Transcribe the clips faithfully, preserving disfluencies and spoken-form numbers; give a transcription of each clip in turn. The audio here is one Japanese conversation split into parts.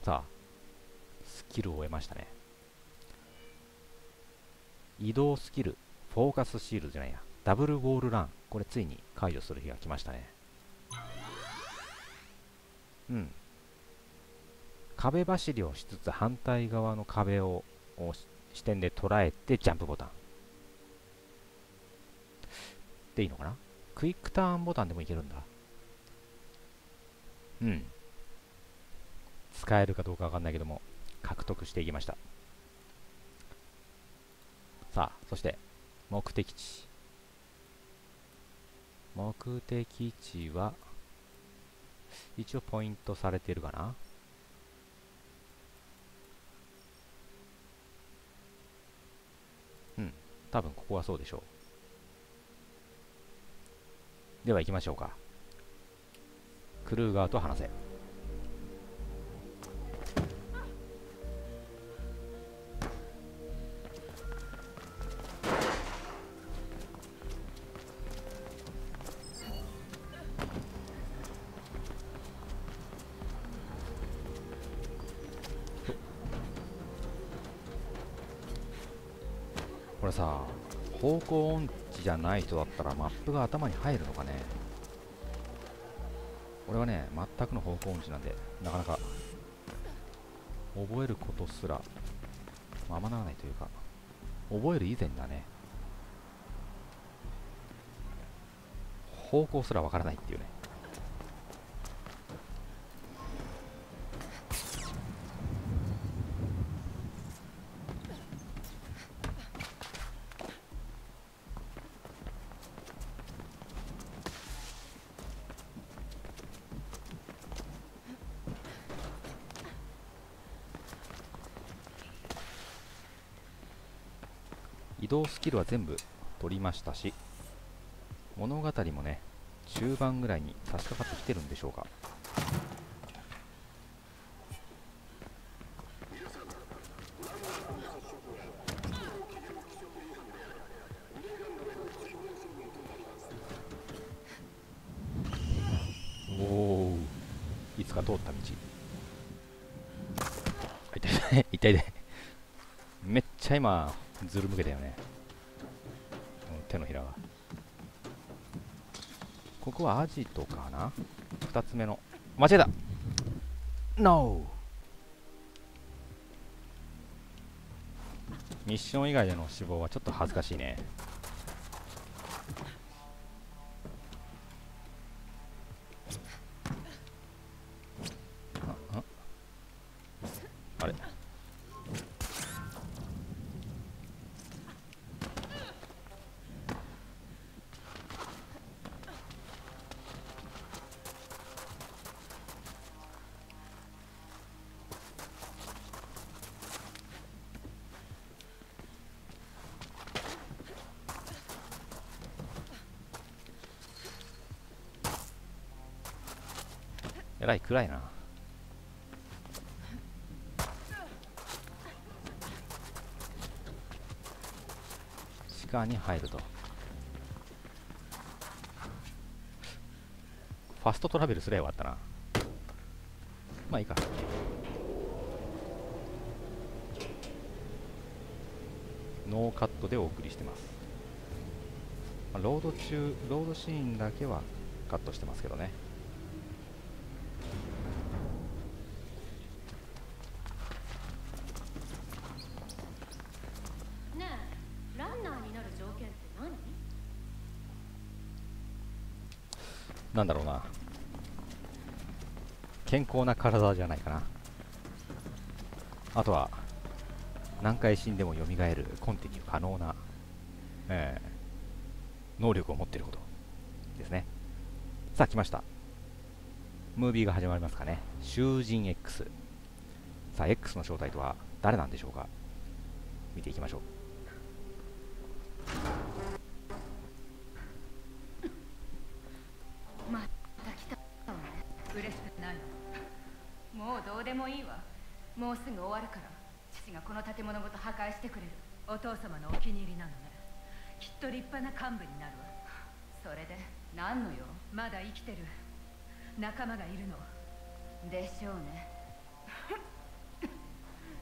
さあスキルを終えましたね。移動スキル、フォーカスシールドじゃないや、ダブルウォールラン、これついに解除する日が来ましたね。うん。壁走りをしつつ反対側の壁を視点で捉えてジャンプボタンでいいのかな。クイックターンボタンでもいけるんだ。うん。使えるかどうかわかんないけども獲得していきました。さあ、そして目的地。目的地は一応ポイントされてるかな。うん、多分ここはそうでしょう。では行きましょうか。クルーガーと話せ。これさ、方向音痴じゃない人だったらマップが頭に入るのかね。俺はね、全くの方向音痴なんでなかなか覚えることすらままならないというか、覚える以前だね、方向すらわからないっていうね。移動スキルは全部取りましたし、物語もね中盤ぐらいに差し掛かってきてるんでしょうか。おお、いつか通った道。痛い痛い痛い痛い。めっちゃ今ずるむけたよね、手のひらが。ここはアジトかな。ふたつめの間違えた。 ノー。 ミッション以外での死亡はちょっと恥ずかしいね。あああれ、えらい暗いな。地下に入ると。ファストトラベルすればよかったな。まあいいか。ノーカットでお送りしてます。まあロード中、ロードシーンだけはカットしてますけどね。 ねえ、ランナーになる条件って何？ なんだろうな、健康な体じゃないかな。あとは何回死んでも蘇るコンティニュー可能な、えー、能力を持っていることですね。さあ来ました。ムービーが始まりますかね。囚人 X。 さあ X の正体とは誰なんでしょうか。見ていきましょう。 また来たわね。嬉しくないの？もうどうでもいいわ。もうすぐ終わるから。父がこの建物ごと破壊してくれる。お父様のお気に入りなのね。きっと立派な幹部になるわ。それで何の用？まだ生きてる仲間がいるのでしょうね。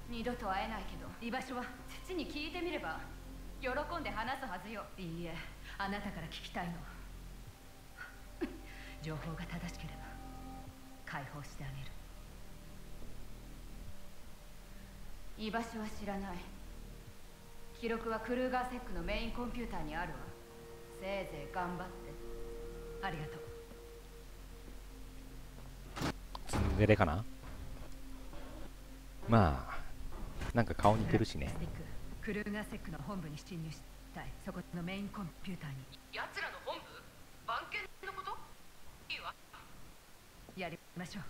二度と会えないけど居場所は父に聞いてみれば喜んで話すはずよ。いいえ、あなたから聞きたいの。情報が正しければ解放してあげる。居場所は知らない。記録はクルーガーセックのメインコンピューターにあるわ。せいぜい頑張って。ありがとう。 ツンデレかな。まあなんか顔似てるしね。 クルーガーセックの本部に侵入したい。そこのメインコンピューターに。奴らの本部？番犬のこと？いいわ。やりましょ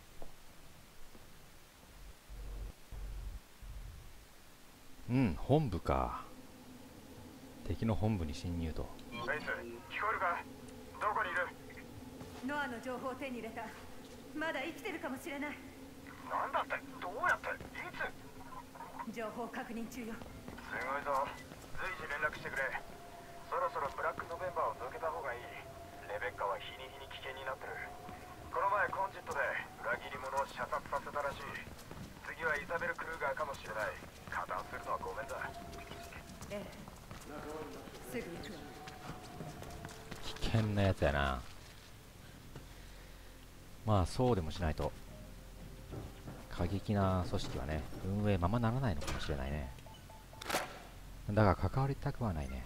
う。うん、本部か。敵の本部に侵入と。 ベイス、聞こえるか？どこにいる？ ノアの情報を手に入れた。まだ生きてるかもしれない。 なんだって？どうやって？いつ？ 情報確認中よ。 すごいぞ。随時連絡してくれ。そろそろブラックノベンバーを抜けた方がいい。レベッカは日に日に危険になってる。この前コンジットで裏切り者を射殺させたらしい。次はイザベル・クルーガーかもしれない。加担するのはごめんだ。 ええ、すぐ行くわ。 危険なやつやな。まあそうでもしないと過激な組織はね運営ままならないのかもしれないね。だが関わりたくはないね。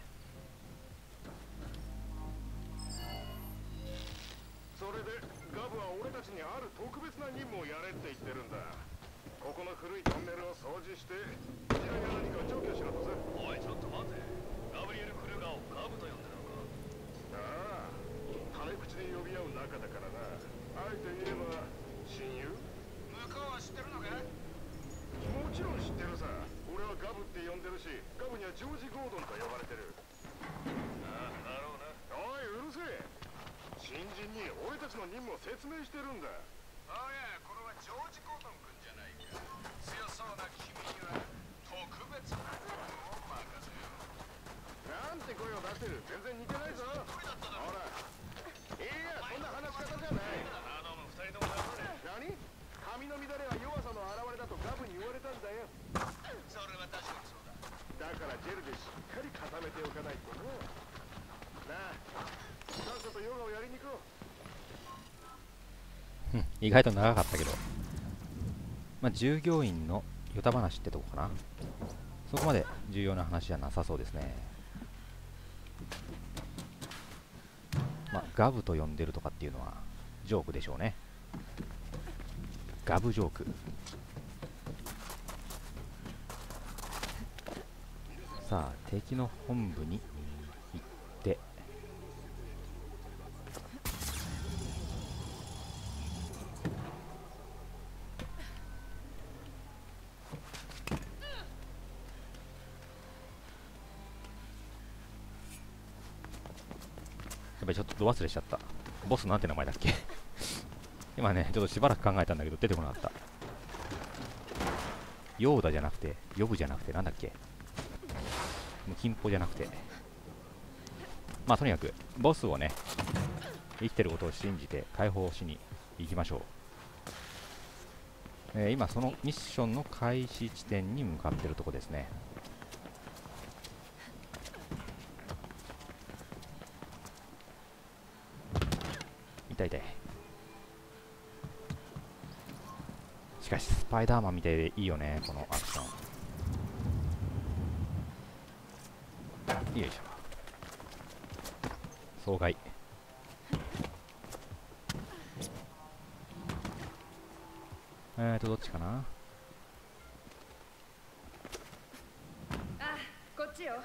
それでガブは俺たちにある特別な任務をやれって言ってるんだ。ここの古いトンネルを掃除してこちらに何か除去しろとさ。 おいちょっと待て。ガブリエル・クルーガーをガブと呼んでるのか？ ああ、タメ口で呼び合う仲だからな。あえて言えば親友？ 向こうは知ってるのか？ もちろん知ってるさ。俺はガブって呼んでるし、ガブにはジョージ・ゴードンと呼ばれてる。 ああ、だろうな。 おい、うるせえ。新人に俺たちの任務を説明してるんだ。 ああ、いや、これはジョージ・ゴードン君じゃないか。強そうな君には特別な任務を任せよう。 なんて声を出してる。全然似てないぞ。 声だっただろ。 ほら、いや、そんな話し方じゃない。 あの二人ともだろうね。 何？髪の乱れは弱さの表れだとガブに言われたんだよ。 それは確かにそうだ。 だからジェルでしっかり固めておかないとな。なあ、さっさとヨガをやりに行こうん、意外と長かったけど、まあ従業員のヨタ話ってとこかな。そこまで重要な話じゃなさそうですね。まあガブと呼んでるとかっていうのはジョークでしょうね。ガブジョーク。さあ敵の本部に行って、やっぱりちょっとど忘れしちゃった。ボスなんて名前だっけ今ねちょっとしばらく考えたんだけど出てこなかった。ヨーダじゃなくてヨブじゃなくてなんだっけ、ムキンポじゃなくて、まあとにかくボスをね生きてることを信じて解放しに行きましょう。えー、今そのミッションの開始地点に向かってるとこですね。痛い痛い。しかしスパイダーマンみたいでいいよねこのアクション。よいしょ。爽快。えーとどっちかな。 あ、こっちよ。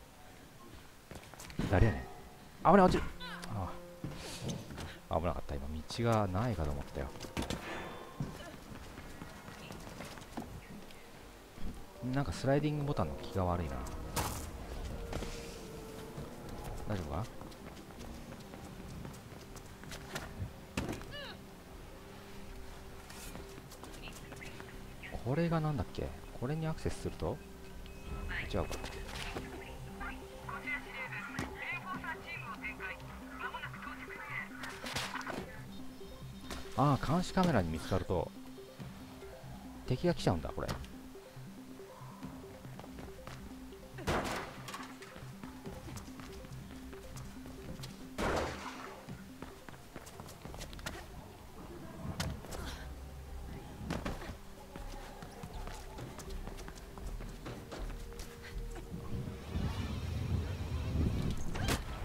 誰やねん。あぶね、落ちる。ああ危なかった。今道がないかと思ったよ。なんかスライディングボタンの気が悪いな。大丈夫か。これがなんだっけ。これにアクセスすると違うか。ああ監視カメラに見つかると敵が来ちゃうんだこれ。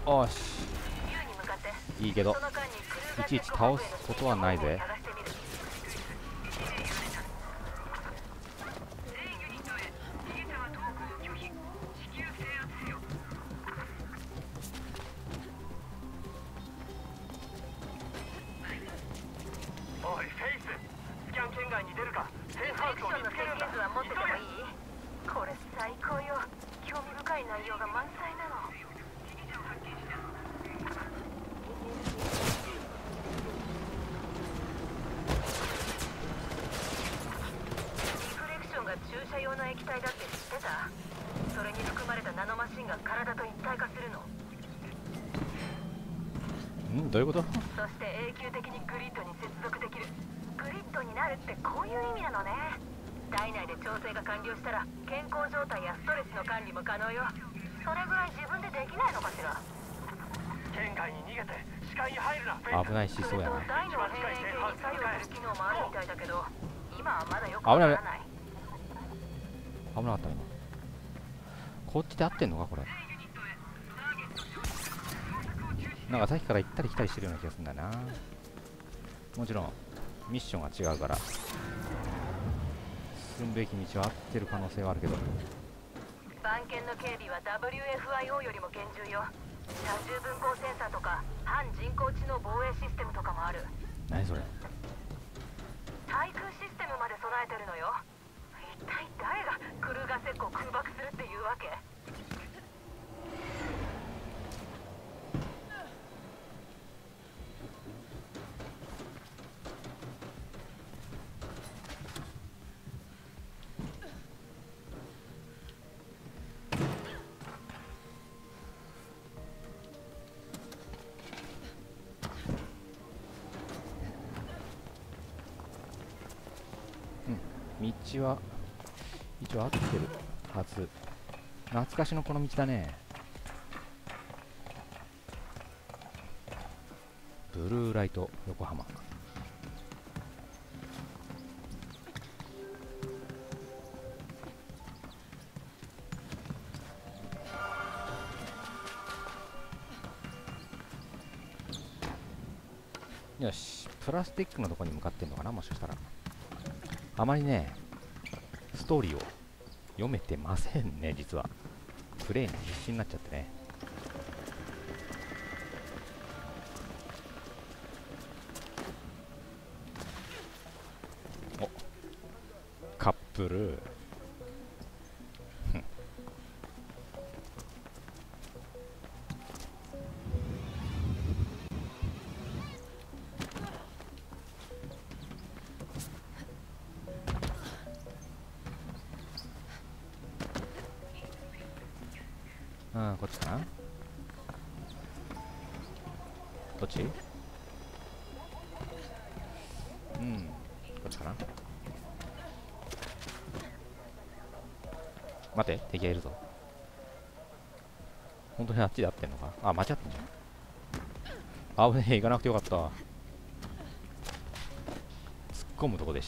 おし、いいけどいちいち倒すことはないぜ。 おいフェイス、スキャン圏外に出るかセーフハウスを見つけるんだ。 は持っててもいい？これ最高よ。興味深い内容が満載なの。リフレクションが注射用の液体だって知ってた？それに含まれたナノマシンが体と一体化するの。 ん、どういうこと？ そして永久的にグリッドに接続できる。グリッドになるってこういう意味なのね。体内で調整が完了したら健康状態やストレスの管理も可能よ。それぐらい自分でできないのかしら。 圏外に逃げて視界に入るな。 危ないしそうやな。 大脳辺縁系に作用する機能もあるみたいだけど、今はまだよくわからない。 危なかった今。こっちで合ってんのかこれ。なんかさっきから行ったり来たりしてるような気がするんだよな。もちろんミッションが違うから進むべき道は合ってる可能性はあるけど。 番犬の警備は ダブリューエフアイオー よりも厳重よ。多重分光センサーとか反人工知能防衛システムとかもある。 何それ。 対空システムまで備えてるのよ。一体誰がクルーガーセックを空爆するっていうわけ？ 道は一応合ってるはず。懐かしのこの道だね。ブルーライト横浜。よし、プラスティックのとこに向かってんのかな、もしかしたら。あまりねストーリーを読めてませんね、実は。プレイに必死になっちゃってね。お、カップルうん、こっちかな。どっち？うん、こっちかな。待って、敵がいるぞ。本当にあっちで合ってんのか。あ、間違ってんじゃん。危ねえ、行かなくてよかった。突っ込むとこでした。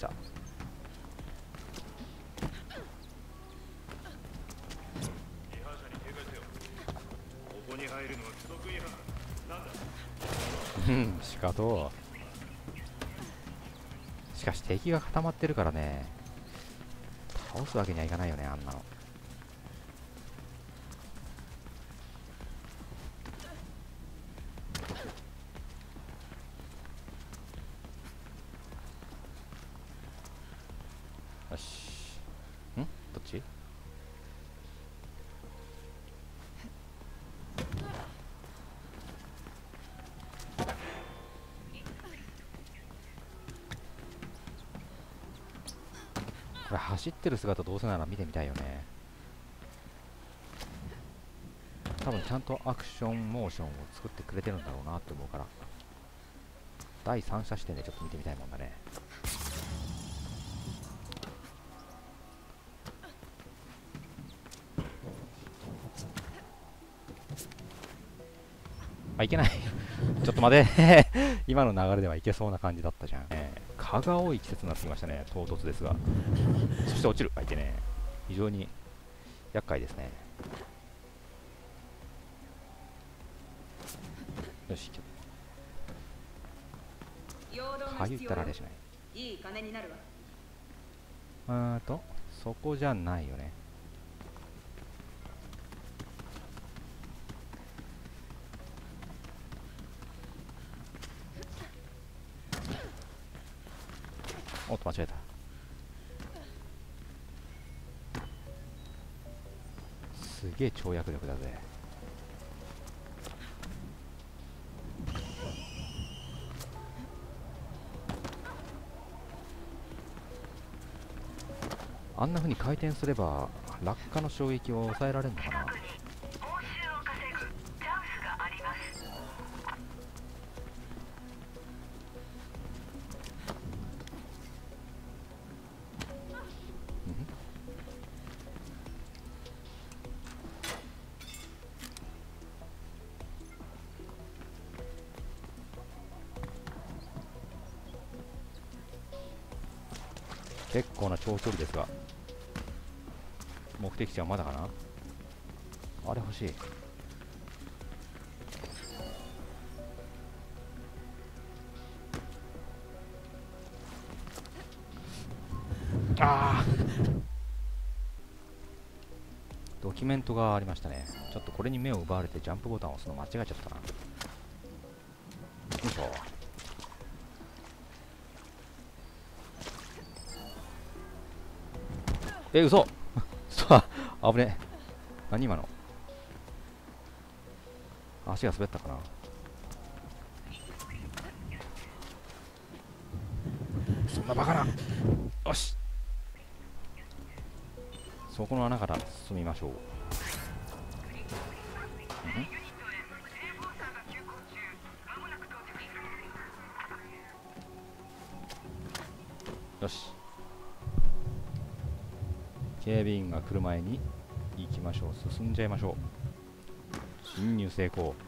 うん、しかと。しかし敵が固まってるからね、倒すわけにはいかないよね、あんなの。よし。ん？どっち？これ走ってる姿どうせなら見てみたいよね。多分ちゃんとアクションモーションを作ってくれてるんだろうなって思うから、第三者視点でちょっと見てみたいもんだね。あ、いけないちょっと待て今の流れではいけそうな感じだったじゃん。えー、蚊が多い季節になってきましたね、唐突ですが。そして落ちる、あ、いてね。非常に厄介ですね。 よし、 陽動が鍵打っ必要よ。 たらあれしない。 いい金になるわ。 うーんとそこじゃないよね。おっと間違えた。すげえ跳躍力だぜ。あんな風に回転すれば落下の衝撃を抑えられるのかな。 報酬を稼ぐチャンスがあります。 結構な長距離ですが、目的地はまだかな。あれ欲しい。ああ、ドキュメントがありましたね。ちょっとこれに目を奪われてジャンプボタンを押すの間違えちゃったな。よいしょ。え、嘘そう、危ねえ。何今の。足が滑ったかな。そんなバカな。よし、そこの穴から進みましょう。うん、よし、警備員が来る前に行きましょう。進んじゃいましょう。侵入成功。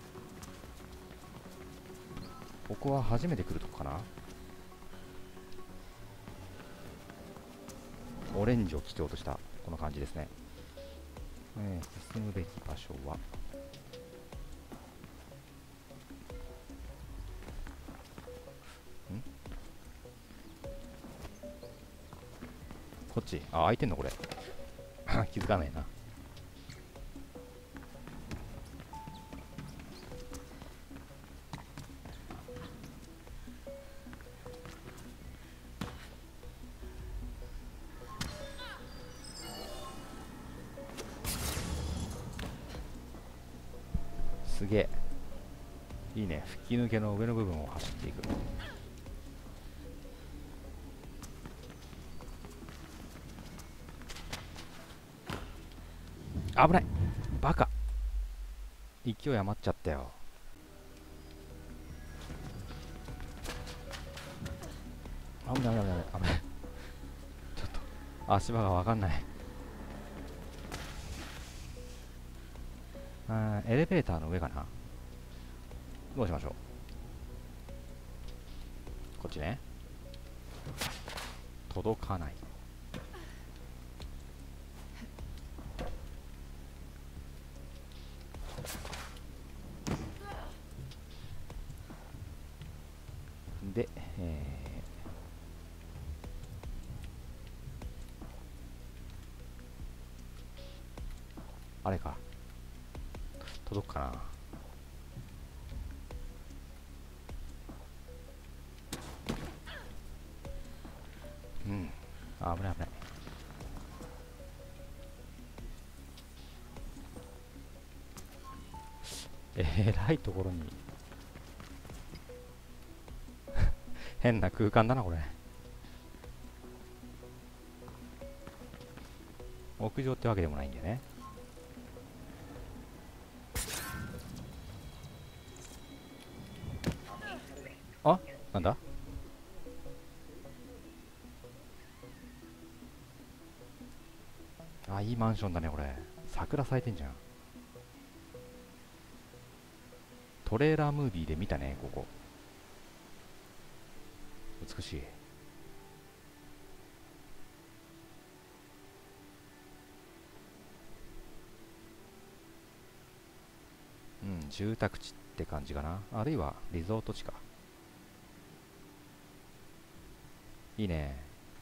ここは初めて来るとこかな。オレンジを基調としたこの感じですね。えー、進むべき場所はんこっち。あ、開いてんのこれ気づかないな。すげえいいね。吹き抜けの上の部分を走っていく。危ない、バカ、勢い余っちゃったよ。危ない危ない危ない危ないちょっと足場が分かんない。あーエレベーターの上かな。どうしましょう。こっちね。届かない。で、えー、あれか、届くかな。うん、危ない危ない。えらいところに変な空間だなこれ。屋上ってわけでもないんだよね。あ、なんだ。あ、いいマンションだねこれ。桜咲いてんじゃん。トレーラームービーで見たねここ。美しい。うん、 住宅地って感じかな。あるいはリゾート地か。いいね。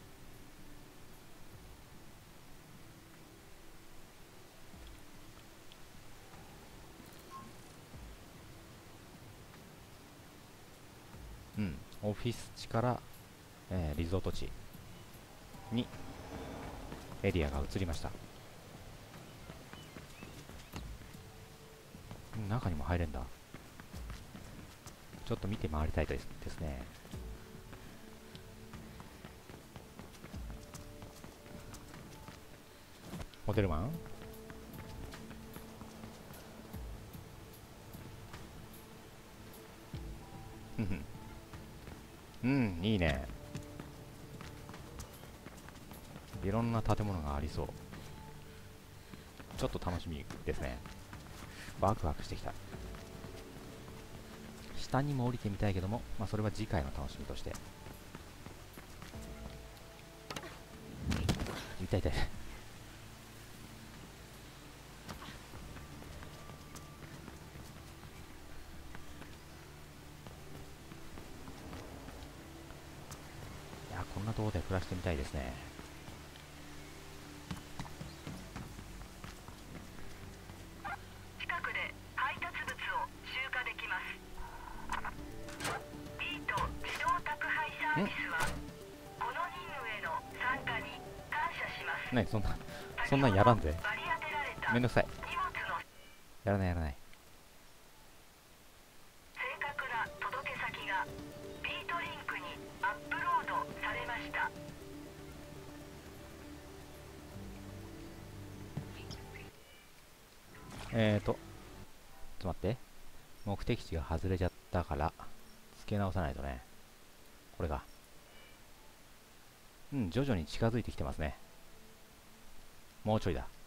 うん、オフィス地から、えーリゾート地にエリアが移りました。うん、中にも入れんだ。ちょっと見て回りたいですですね。ホテルマン、ふんふん、うん、いいね。いろんな建物がありそう。ちょっと楽しみですね。ワクワクしてきた。下にも降りてみたいけども、まあそれは次回の楽しみとして。痛い痛い。いや、こんなところで暮らしてみたいですね。 近くで配達物を集荷できます。ビート自動宅配サービスはこの任務への参加に感謝します。 ね、そんなそんなんやらんぜ。 割り当てられためんどくさい。 荷物のやらないやらない。 正確な届け先がビートリンクにアップロードされました。 えーと、ちょっと待って。目的地が外れちゃったから、付け直さないとね。これが。うん、徐々に近づいてきてますね。もうちょいだ。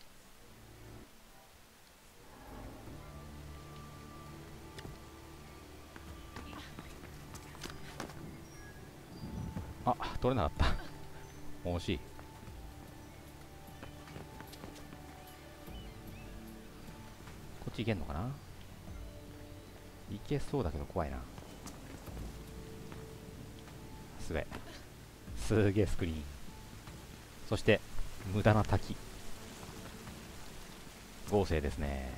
あ、取れなかった。惜しい。こっち行けんのかな。行けそうだけど怖いな。すげえ。すげえスクリーン。そして、無駄な滝。豪勢ですね。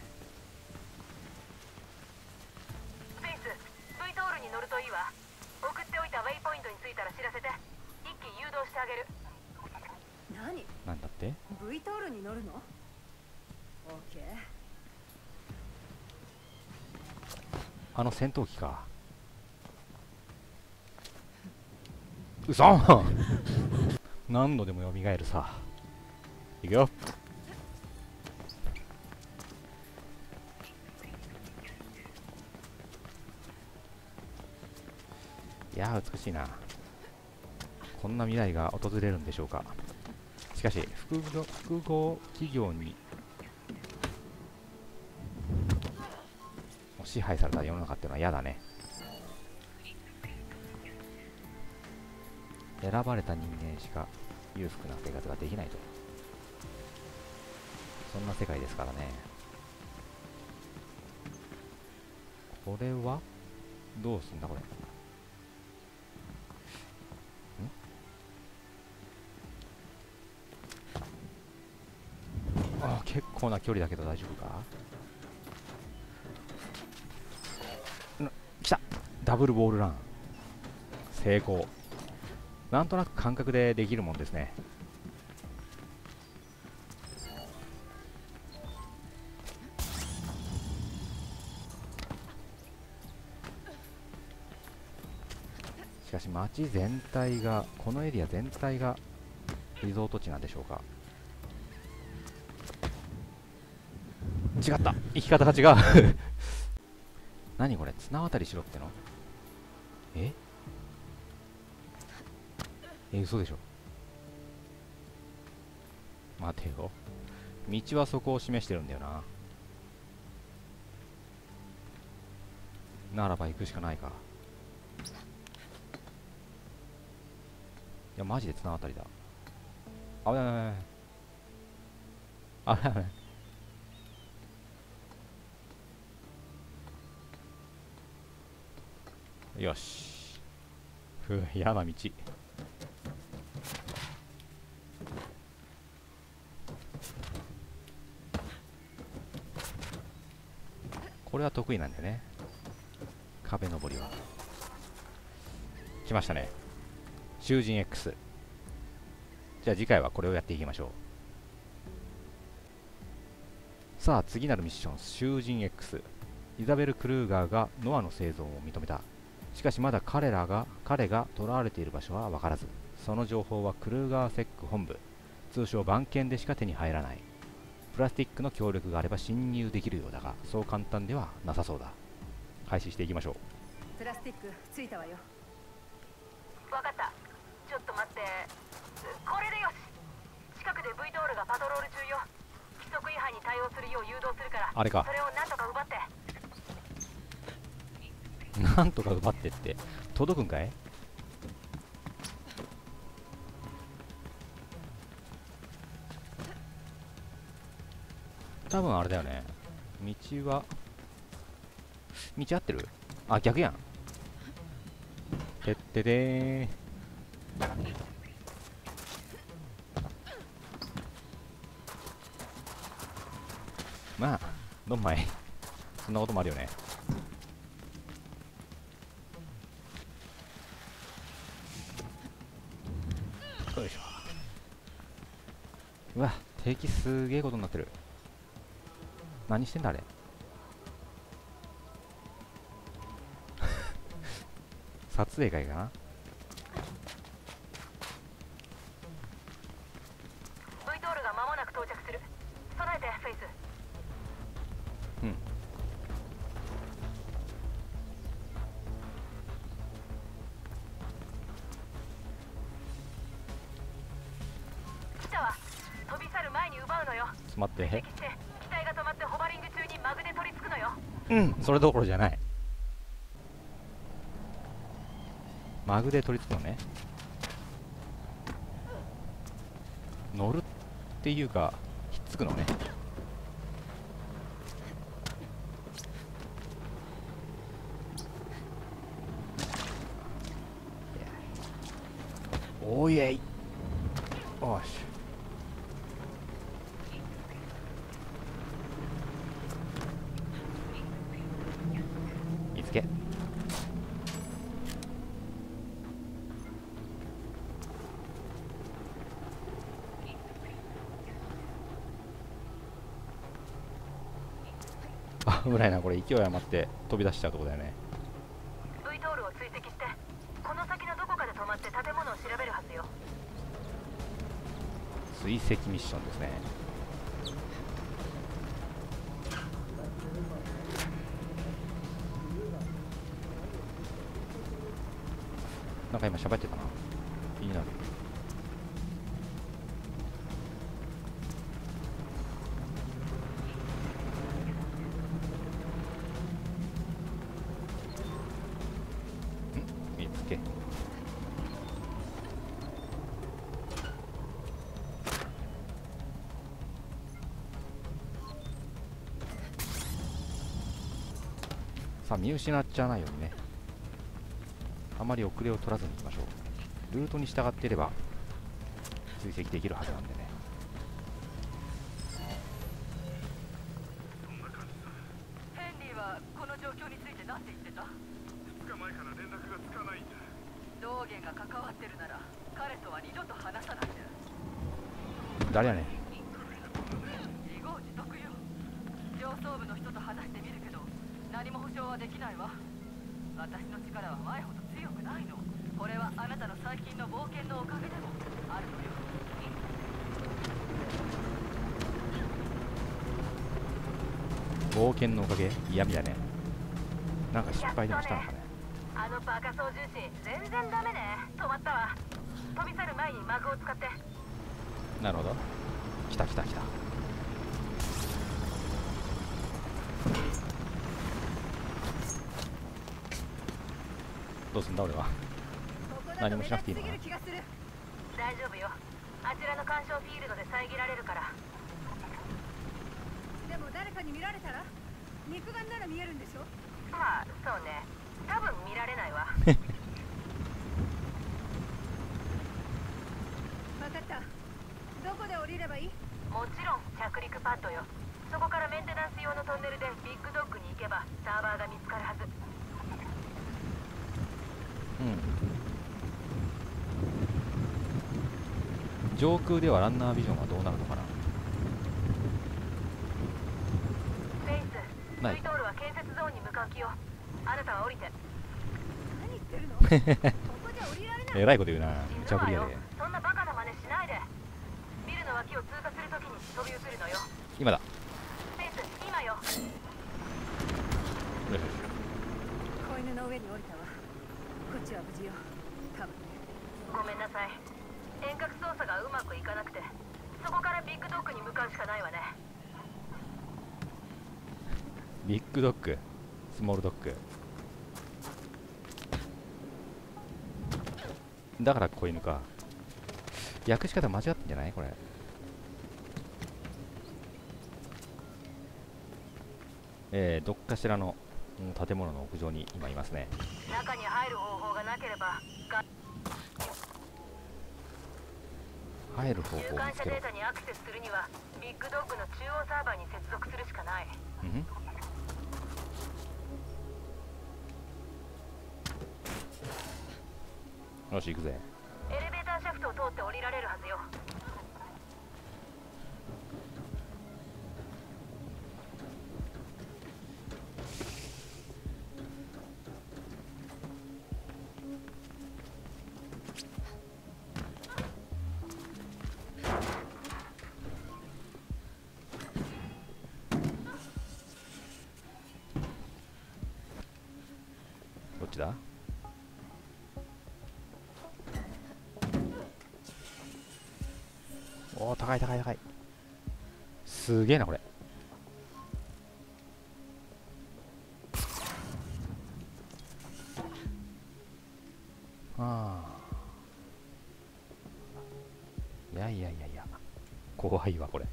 スペース V トールに乗るといいわ。送っておいたウェイポイントに着いたら知らせて、一気誘導してあげる。 何？ なんだって。 V トールに乗るの？オッケー。 あの戦闘機か。うそん何度でも蘇るさ。いくよ。いやー美しいな。こんな未来が訪れるんでしょうか。しかし複合複合企業に支配された世の中っていうのは嫌だね。選ばれた人間しか裕福な生活ができないと、そんな世界ですからね。これはどうすんだこれ。んああ、結構な距離だけど大丈夫か。来た。ダブルボールラン成功。なんとなく感覚でできるもんですね。しかし街全体が、このエリア全体がリゾート地なんでしょうか。違った、生き方が違う何これ、綱渡りしろっての。ええ、嘘でしょ。待てよ、道はそこを示してるんだよな。ならば行くしかないか。いやマジで綱渡りだ。危ない危ない危ない危ない危ない。 よし。ふう、嫌な道。これは得意なんだよね、壁登りは。来ましたね、囚人 X。 じゃあ次回はこれをやっていきましょう。さあ次なるミッション、囚人 X。 イザベル・クルーガーがノアの生存を認めた。しかしまだ彼らが彼が捕らわれている場所は分からず、その情報はクルーガーセック本部、通称番犬でしか手に入らない。プラスティックの協力があれば侵入できるようだが、そう簡単ではなさそうだ。開始していきましょう。 プラスティックついたわよ。 わかった。ちょっと待って。これでよし。近くで V ドールがパトロール中よ。規則違反に対応するよう誘導するから、 あれか、 それをなんとか奪って。 なんとか奪ってって届くんかい。多分あれだよね、道は道合ってる？あ、逆やん。てってでー。まあどんまい、そんなこともあるよね。よいしょ。うわ、敵すげえことになってる。何してんだあれ。撮影会かな。 V ドールが間もなく到着する。備えてフェイス。 うん。 来たわ。飛び去る前に奪うのよ。 ちょっと待って。 追跡して機体が止まってホバリング中にマグで取り付くのよ。 うん、それどころじゃない。マグで取り付くのね。乗るっていうかひっつくのね。おいえい。よし。見つけ。あ、危ないな、これ勢い余って飛び出しちゃうとこだよね。 V ドールを追跡して、この先のどこかで止まって建物を調べるはずよ。 追跡ミッションですね。なんか今喋ってたな、気になる。ん、見つけ。さあ見失っちゃわないようにね、あまり遅れを取らずにいきましょう。ルートに従っていれば追跡できるはずなんでね。 ヘンリーはこの状況について何て言ってた？ ふつかまえから連絡がつかないんだ。 道元が関わってるなら彼とは二度と話さないで。 誰やねん。 自業自得よ。上層部の人と話してみるけど何も保証はできないわ。私の力は前ほど強くないの。これはあなたの最近の冒険のおかげでもあるのよ。 冒険のおかげ、嫌味だね。なんか失敗でもしたのかね。 あのバカ操縦士全然ダメね。止まったわ。飛び去る前にマグを使って。 なるほど。来た来た来た。どうすんだ俺は。何もしなくていいのかな。 大丈夫よ。あちらの干渉フィールドで遮られるから。 でも誰かに見られたら肉眼なら見えるんでしょ。 まあそうね。 多分見られないわ。 分かったどこで降りればいい？ もちろん着陸パッドよ。そこからメンテナンス用のトンネルでビッグドッグに行けばサーバーが見つかるはず。 うん。上空ではランナービジョンはどうなるのかな。 フェイス、 ないスイトールは建設ゾーンに向かう気よ。あなたは降りて。 何言ってるの？ここじゃ降りられない。 えらいこと言うな。無死ぬわよ茶ぶりやで。 そんなバカな真似しないで。ビルの脇を通過するときに飛び移るのよ。 今だ。 フェイス、今よ。 よしよし。 子犬の上に降りたわ。こっちは無事よ。多分ね。 ごめんなさい。遠隔操作がうまくいかなくて、そこからビッグドッグに向かうしかないわね。 ビッグドッグ、スモールドッグ。だから子犬か。訳し方間違ってんじゃないこれ。えー、どっかしらの、うん、建物の屋上に今いますね。 中に入る方法がなければが入る方中法を見つけろ間者デー。タにアクセスするにはビッグドッグの中央サーバーに接続するしかない。 うんふん。よし行くぜ。 エレベーターシャフトを通って降りられるはずよ。 どっちだ。おー、高い高い高い。すげえなこれ。ああ、いやいやいやいや、怖いわこれ。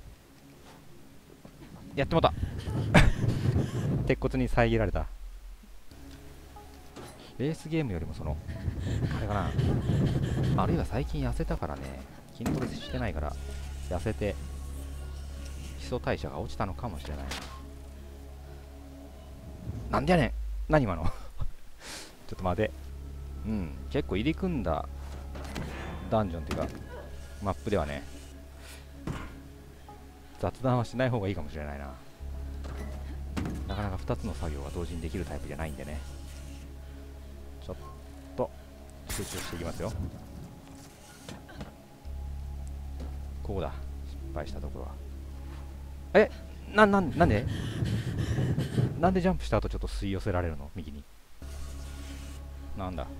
やってもうた。鉄骨に遮られた。レースゲームよりもそのあれかな、あるいは最近痩せたからね、筋トレしてないから痩せて基礎代謝が落ちたのかもしれないな。なんでやねん、何今の。ちょっと待て。うん、結構入り組んだダンジョンっていうかマップではね、雑談はしない方がいいかもしれないな。なかなかふたつの作業が同時にできるタイプじゃないんでね、ちょっと集中していきますよ。ここだ、失敗したところは。え、な、な、なんでなんでジャンプした後ちょっと吸い寄せられるの右に。なんだ。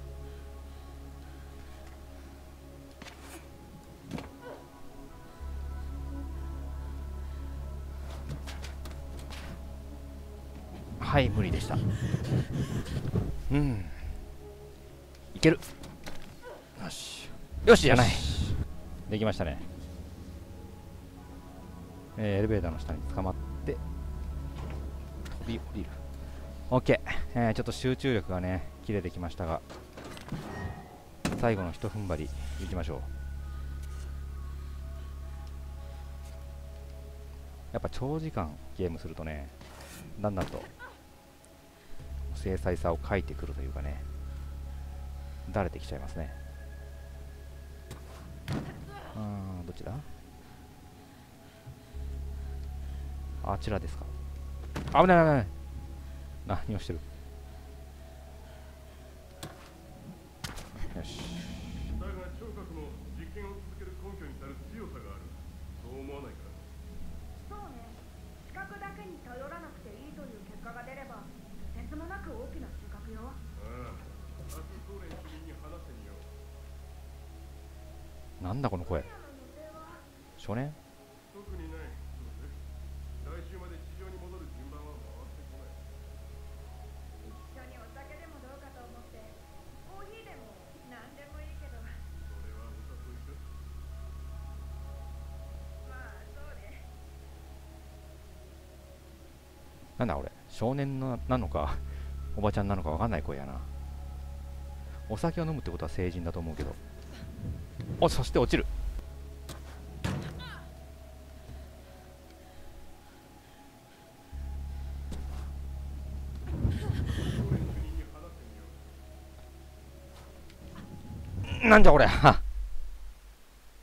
はい、無理でした。うん、いける。よしよしじゃない、できましたね。えー、エレベーターの下に捕まって飛び降りる。 OK、えー、ちょっと集中力がね切れてきましたが、最後のひと踏ん張りいきましょう。やっぱ長時間ゲームするとね、だんだんと精細さを欠いてくるというかね、だれてきちゃいますね。あー、どっちだ。あちらですか。危ない危ない危ない。何をしてる。よし。 だが聴覚も実験を続ける根拠になる強さがある。そう思わないか。 そうね。視覚だけに頼らなくていいという結果が出れば、とてつもなく大きな収穫よ。 ああ、明日総連主任に話してみよう。 なんだこの声。少年。 特にない。来週まで地上に戻る順番は回ってこない。 一緒にお酒でもどうかと思って。コーヒーでも何でもいいけど。 それはお誘いか。 まあそうね。 なんだ俺、少年ななのかおばちゃんなのかわかんない声やな。お酒を飲むってことは成人だと思うけど。お、そして落ちる。なんじゃこれ。